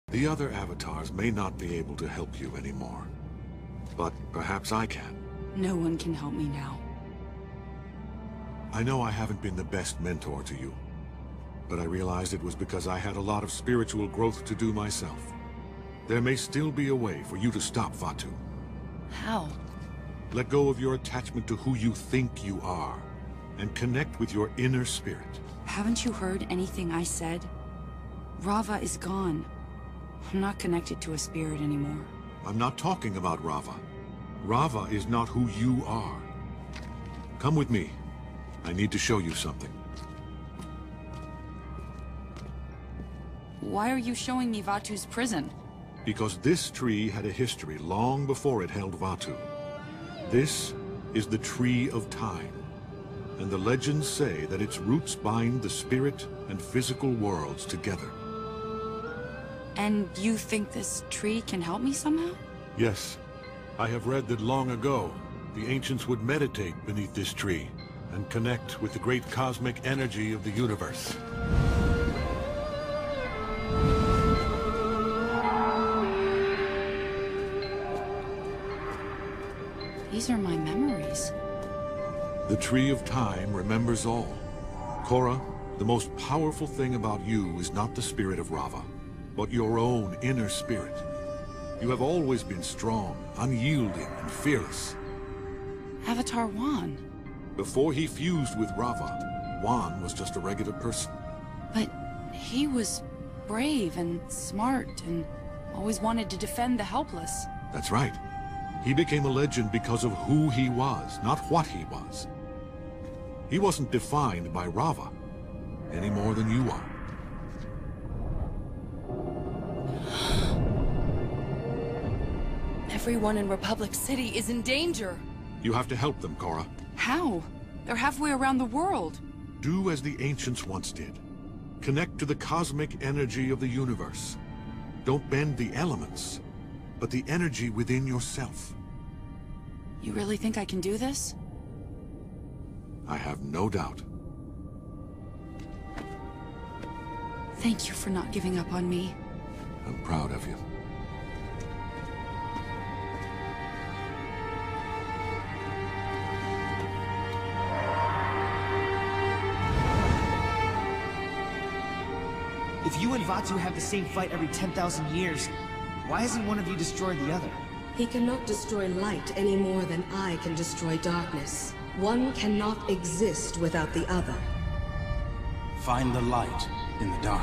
The other avatars may not be able to help you anymore, but perhaps I can. No one can help me now. I know I haven't been the best mentor to you, but I realized it was because I had a lot of spiritual growth to do myself. There may still be a way for you to stop Vaatu. How? Let go of your attachment to who you think you are, and connect with your inner spirit. Haven't you heard anything I said? Rava is gone. I'm not connected to a spirit anymore. I'm not talking about Rava. Rava is not who you are. Come with me. I need to show you something. Why are you showing me Vaatu's prison? Because this tree had a history long before it held Vaatu. This is the Tree of Time, and the legends say that its roots bind the spirit and physical worlds together. And you think this tree can help me somehow? Yes. I have read that long ago, the ancients would meditate beneath this tree and connect with the great cosmic energy of the universe. These are my memories. The Tree of Time remembers all. Korra, the most powerful thing about you is not the spirit of Rava, but your own inner spirit. You have always been strong, unyielding, and fearless. Avatar Wan. Before he fused with Rava, Wan was just a regular person. But he was brave and smart and always wanted to defend the helpless. That's right. He became a legend because of who he was, not what he was. He wasn't defined by Rava, any more than you are. Everyone in Republic City is in danger. You have to help them, Korra. How? They're halfway around the world. Do as the ancients once did. Connect to the cosmic energy of the universe. Don't bend the elements, but the energy within yourself. You really think I can do this? I have no doubt. Thank you for not giving up on me. I'm proud of you. If you and Vaatu have the same fight every 10,000 years, why hasn't one of you destroyed the other? He cannot destroy light any more than I can destroy darkness. One cannot exist without the other. Find the light in the dark.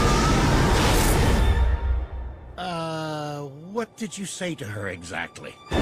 What did you say to her exactly?